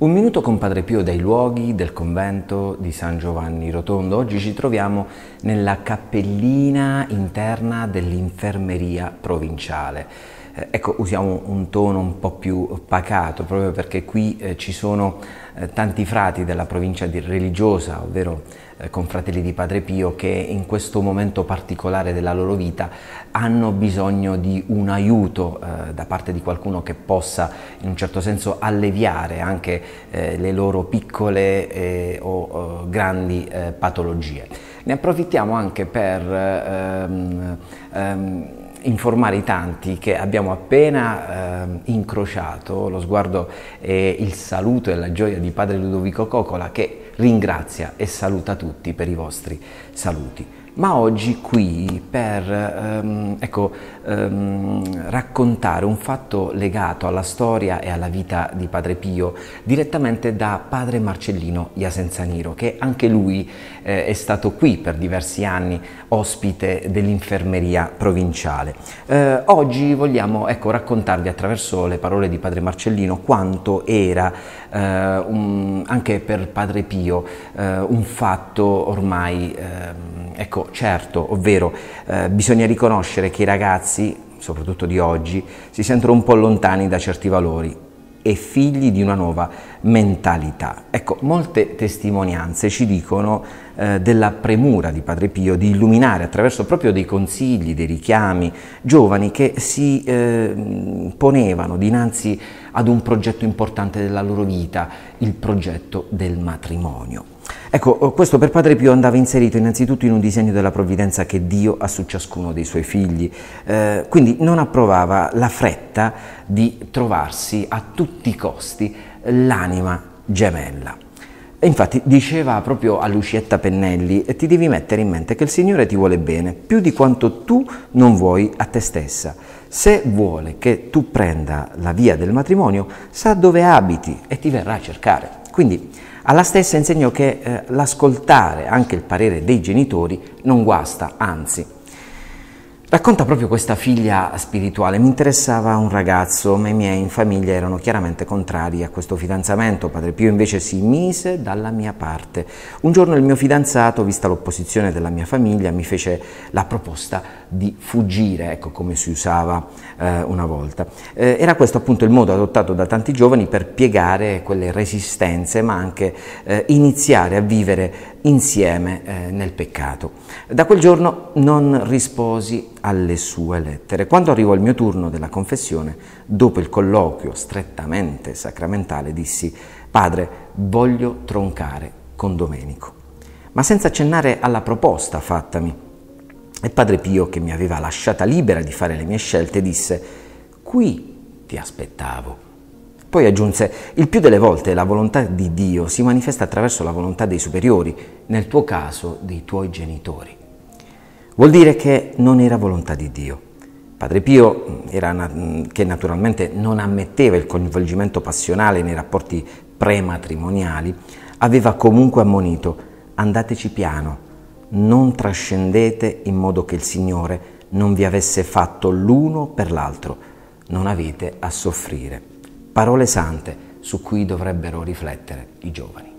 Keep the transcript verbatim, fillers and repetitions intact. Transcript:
Un minuto con Padre Pio dai luoghi del convento di San Giovanni Rotondo. Oggi ci troviamo nella cappellina interna dell'infermeria provinciale. Eh, ecco, usiamo un tono un po' più pacato proprio perché qui eh, ci sono eh, tanti frati della provincia di religiosa, ovvero eh, confratelli di Padre Pio, che in questo momento particolare della loro vita hanno bisogno di un aiuto eh, da parte di qualcuno che possa in un certo senso alleviare anche eh, le loro piccole eh, o, o grandi eh, patologie. Ne approfittiamo anche per ehm, ehm, informare i tanti che abbiamo appena eh, incrociato lo sguardo e il saluto e la gioia di Padre Ludovico Cocola, che ringrazia e saluta tutti per i vostri saluti. Ma oggi qui per ehm, ecco, ehm, raccontare un fatto legato alla storia e alla vita di Padre Pio direttamente da Padre Marcellino Jasenzaniro, che anche lui eh, è stato qui per diversi anni ospite dell'infermeria provinciale. Eh, oggi vogliamo ecco, raccontarvi attraverso le parole di Padre Marcellino quanto era eh, un, anche per Padre Pio eh, un fatto ormai eh, ecco, certo, ovvero eh, bisogna riconoscere che i ragazzi, soprattutto di oggi, si sentono un po' lontani da certi valori e figli di una nuova mentalità. Ecco, molte testimonianze ci dicono eh, della premura di Padre Pio di illuminare attraverso proprio dei consigli, dei richiami, giovani che si eh, ponevano dinanzi ad un progetto importante della loro vita, il progetto del matrimonio. Ecco, questo per Padre Pio andava inserito innanzitutto in un disegno della provvidenza che Dio ha su ciascuno dei suoi figli, eh, quindi non approvava la fretta di trovarsi a tutti i costi l'anima gemella. E infatti diceva proprio a Lucietta Pennelli: ti devi mettere in mente che il Signore ti vuole bene più di quanto tu non vuoi a te stessa. Se vuole che tu prenda la via del matrimonio, sa dove abiti e ti verrà a cercare. Quindi alla stessa insegnò che eh, l'ascoltare anche il parere dei genitori non guasta, anzi. Racconta proprio questa figlia spirituale: mi interessava un ragazzo, ma i miei in famiglia erano chiaramente contrari a questo fidanzamento. Padre Pio invece si mise dalla mia parte. Un giorno il mio fidanzato, vista l'opposizione della mia famiglia, mi fece la proposta di fuggire, ecco come si usava eh, una volta. Eh, era questo appunto il modo adottato da tanti giovani per piegare quelle resistenze, ma anche eh, iniziare a vivere insieme eh, nel peccato. Da quel giorno non risposi alle sue lettere. Quando arrivò il mio turno della confessione, dopo il colloquio strettamente sacramentale, dissi: padre, voglio troncare con Domenico. Ma senza accennare alla proposta fattami. E Padre Pio, che mi aveva lasciata libera di fare le mie scelte, disse: qui ti aspettavo. Poi aggiunse: il più delle volte la volontà di Dio si manifesta attraverso la volontà dei superiori, nel tuo caso dei tuoi genitori. Vuol dire che non era volontà di Dio. Padre Pio, era, che naturalmente non ammetteva il coinvolgimento passionale nei rapporti prematrimoniali, aveva comunque ammonito: andateci piano, non trascendete in modo che il Signore non vi avesse fatto l'uno per l'altro, non avete a soffrire. Parole sante su cui dovrebbero riflettere i giovani.